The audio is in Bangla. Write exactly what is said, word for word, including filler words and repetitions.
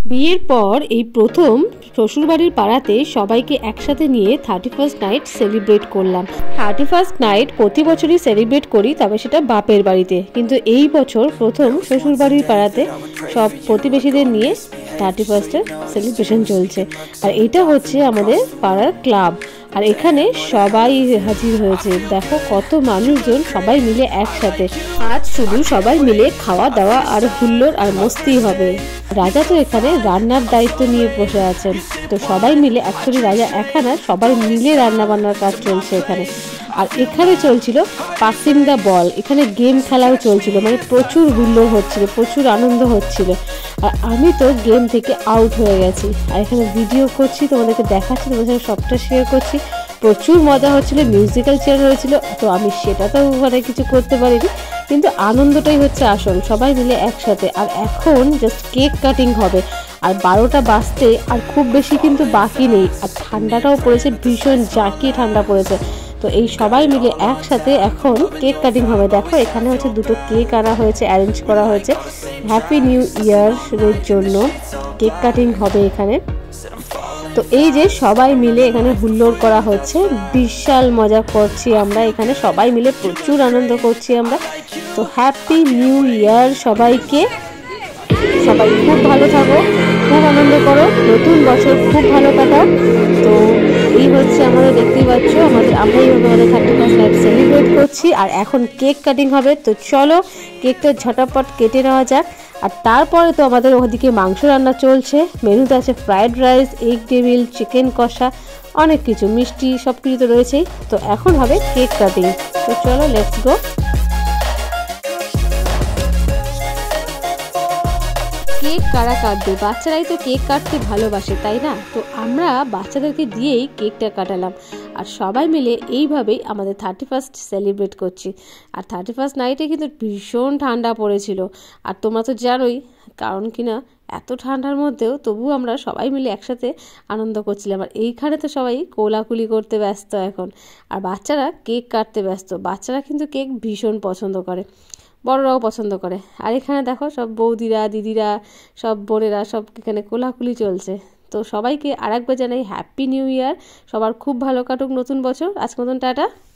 বিয়ের পর এই প্রথম শ্বশুরবাড়ির পাড়াতে সবাইকে একসাথে নিয়ে থার্টি ফার্স্ট নাইট সেলিব্রেট করলাম। থার্টি ফার্স্ট নাইট প্রতি বছরই সেলিব্রেট করি, তবে সেটা বাপের বাড়িতে, কিন্তু এই বছর প্রথম শ্বশুরবাড়ির পাড়াতে সব প্রতিবেশীদের নিয়ে থার্টি ফার্স্টের সেলিব্রেশন চলছে। আর এটা হচ্ছে আমাদের পাড়ার ক্লাব, আর এখানে সবাই হাজির হয়েছে। দেখো কত মানুষজন সবাই মিলে একসাথে। আজ শুধু সবাই মিলে খাওয়া দাওয়া আর হুল্লোড় আর মস্তি হবে। রাজা তো এখানে রান্নার দায়িত্ব নিয়ে বসে আছেন, তো সবাই মিলে অ্যাকচুয়ালি রাজা এখানে সবাই মিলে রান্না বান্নার কাজ চলছে এখানে। আর এখানে চলছিল পাসিং দ্য বল, এখানে গেম খেলাও চলছিল, মানে প্রচুর হুল্লোড় হচ্ছিল, প্রচুর আনন্দ হচ্ছিল। আর আমি তো গেম থেকে আউট হয়ে গেছি, আর এখানে ভিডিও করছি, তোমাদেরকে দেখাচ্ছি, তোমাদের সাথে সবটা শেয়ার করছি। প্রচুর মজা হচ্ছিল, মিউজিক্যাল চেয়ার হয়েছিল, তো আমি সেটা তো মানে কিছু করতে পারিনি, কিন্তু আনন্দটাই হচ্ছে আসল, সবাই মিলে একসাথে। আর এখন জাস্ট কেক কাটিং হবে, আর বারোটা বাজতে আর খুব বেশি কিন্তু বাকি নেই। আর ঠান্ডাটাও পড়েছে, ভীষণ জাঁকিয়ে ঠান্ডা পড়েছে, তো এই সবাই মিলে একসাথে এখন কেক কাটিং হবে। দেখো এখানে হচ্ছে দুটো কেক আনা হয়েছে, অ্যারেঞ্জ করা হয়েছে হ্যাপি নিউ ইয়ারের জন্য। কেক কাটিং হবে এখানে। তো এই যে সবাই মিলে এখানে হুল্লোড় করা হচ্ছে, বিশাল মজা করছি আমরা এখানে, সবাই মিলে প্রচুর আনন্দ করছি আমরা। তো হ্যাপি নিউ ইয়ার সবাইকে, সবাই খুব ভালো থাকো, খুব আনন্দ করো, নতুন বছর খুব ভালো কাটাও। তো এই হচ্ছে আমাদের, দেখতেই পাচ্ছ আমাদের, আমরা এইভাবে আমাদের থার্টি ফার্স্ট নাইট সেলিব্রেট করছি। আর এখন কেক কাটিং হবে, তো চলো কেকটা ঝটাপট কেটে নেওয়া যাক। আর তারপরে তো আমাদের ওদিকে মাংস রান্না চলছে, মেনুতে আছে ফ্রায়েড রাইস, এগ টেবিল, চিকেন কষা, অনেক কিছু, মিষ্টি, সব কিছু তো রয়েছেই। তো এখন হবে কেক কাটিং, তো চলো লেটস গো। কেক কারা কাটবে? বাচ্চারাই তো কেক কাটতে ভালোবাসে, তাই না? তো আমরা বাচ্চাদেরকে দিয়েই কেকটা কাটালাম, আর সবাই মিলে এইভাবেই আমাদের থার্টি ফার্স্ট সেলিব্রেট করছি। আর থার্টি ফার্স্ট নাইটে কিন্তু ভীষণ ঠান্ডা পড়েছিল, আর তোমরা তো জানোই, কারণ কিনা এত ঠান্ডার মধ্যেও তবু আমরা সবাই মিলে একসাথে আনন্দ করছিলাম। আর এইখানে তো সবাই কোলাকুলি করতে ব্যস্ত এখন, আর বাচ্চারা কেক কাটতে ব্যস্ত। বাচ্চারা কিন্তু কেক ভীষণ পছন্দ করে, বড়রাও পছন্দ করে। আর এখানে দেখো সব বৌদিরা, দিদিরা, সব বোনেরা সব এখানে কোলাকুলি চলছে। তো সবাইকে আরেকবার জানাই হ্যাপি নিউ ইয়ার, সবার খুব ভালো কাটুক নতুন বছর। আজকের মতন টাটা।